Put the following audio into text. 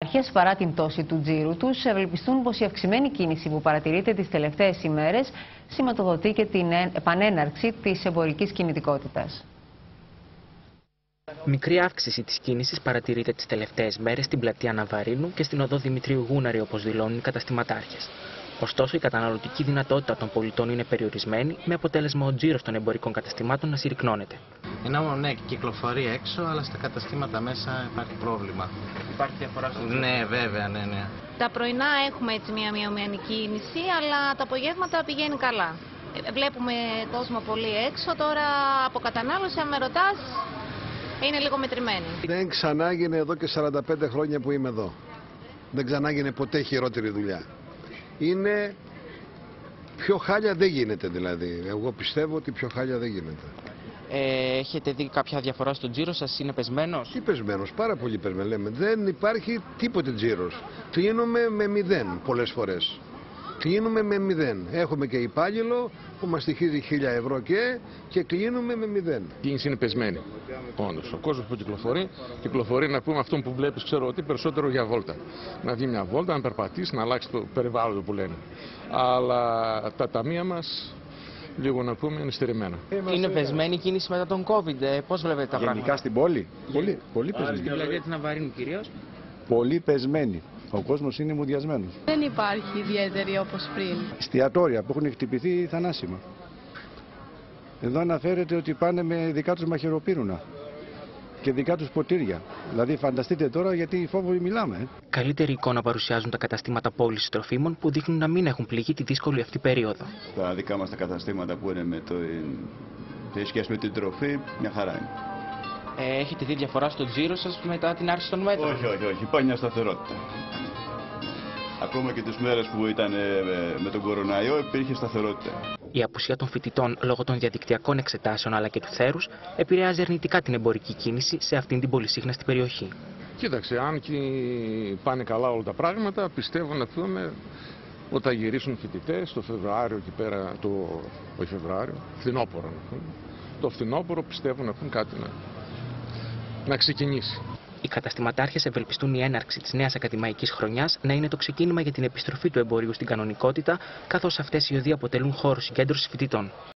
καταστηματάρχες, παρά την πτώση του τζίρου τους, ευελπιστούν πως η αυξημένη κίνηση που παρατηρείται τις τελευταίες ημέρες σηματοδοτεί και την επανέναρξη της εμπορικής κινητικότητας. Μικρή αύξηση της κίνησης παρατηρείται τις τελευταίες μέρες στην πλατεία Ναβαρίνου και στην οδό Δημητρίου Γούναρη, όπως δηλώνουν οι καταστηματάρχες. Ωστόσο, η καταναλωτική δυνατότητα των πολιτών είναι περιορισμένη, με αποτέλεσμα ο τζίρος των εμπορικών καταστημάτων να συρρυκνώνεται. Ενώ ναι, κυκλοφορεί έξω, αλλά στα καταστήματα μέσα υπάρχει πρόβλημα. Υπάρχει διαφορά στο τζίρο? Ναι, βέβαια, ναι. Τα πρωινά έχουμε έτσι μια μειωμένη κίνηση, αλλά τα απογεύματα πηγαίνει καλά. Βλέπουμε τόσο πολύ έξω, τώρα από κατανάλωση, αν με ρωτάς, είναι λίγο μετρημένη. Δεν ξανάγινε εδώ και 45 χρόνια που είμαι εδώ. Δεν ξανάγινε ποτέ χειρότερη δουλειά. Είναι πιο χάλια δεν γίνεται δηλαδή. Εγώ πιστεύω ότι πιο χάλια δεν γίνεται. Έχετε δει κάποια διαφορά στο τζίρο σας, είναι πεσμένος? Τι πεσμένος, πάρα πολύ πεσμένος λέμε. Δεν υπάρχει τίποτε τζίρος. Κλείνουμε με 0 πολλές φορές. Κλείνουμε με 0. Έχουμε και υπάλληλο που μας στοιχίζει 1.000 ευρώ και κλείνουμε με 0. Η κίνηση είναι πεσμένη. Όντως. Ο κόσμος που κυκλοφορεί να πούμε αυτό που βλέπεις, ξέρω ότι περισσότερο για βόλτα. Να βγει μια βόλτα, να περπατήσει, να αλλάξει το περιβάλλον που λένε. Αλλά τα ταμεία μας, λίγο να πούμε, είναι στερημένα. Είναι πεσμένη η κίνηση μετά τον COVID. Πώς βλέπετε τα πράγματα? Γενικά στην πόλη. Πολύ πεσμένη. Στην πλατεία της Ναβαρίνου κυρίως. Πολύ πεσμένη. Ο κόσμος είναι μουδιασμένος. Δεν υπάρχει ιδιαίτερη όπως πριν. Εστιατόρια που έχουν χτυπηθεί θανάσιμα. Εδώ αναφέρεται ότι πάνε με δικά τους μαχαιροπύρουνα και δικά τους ποτήρια. Δηλαδή φανταστείτε τώρα γιατί φόβο μιλάμε. Καλύτερη εικόνα παρουσιάζουν τα καταστήματα πώλησης τροφίμων που δείχνουν να μην έχουν πληγεί τη δύσκολη αυτή περίοδο. Τα δικά μας τα καταστήματα που είναι με σχέση με την τροφή, μια χαρά είναι. Έχετε δει διαφορά στο τζίρο σας μετά την άρση των μέτρων? Όχι. Υπάρχει μια σταθερότητα. Ακόμα και τις μέρες που ήταν με τον κοροναϊό υπήρχε σταθερότητα. Η απουσία των φοιτητών λόγω των διαδικτυακών εξετάσεων αλλά και του θέρους επηρεάζει αρνητικά την εμπορική κίνηση σε αυτήν την πολυσύχναστη περιοχή. Κοίταξε, αν και πάνε καλά όλα τα πράγματα, πιστεύω να πούμε ότι θα γυρίσουν φοιτητές το Φεβρουάριο εκεί πέρα, όχι Φεβρουάριο, φθινόπωρο. Το φθινόπωρο πιστεύω να πούμε κάτι να ξεκινήσει. Οι καταστηματάρχες ευελπιστούν η έναρξη της νέας ακαδημαϊκής χρονιάς να είναι το ξεκίνημα για την επιστροφή του εμπορίου στην κανονικότητα, καθώς αυτές οι οδοί αποτελούν χώρο συγκέντρωσης φοιτητών.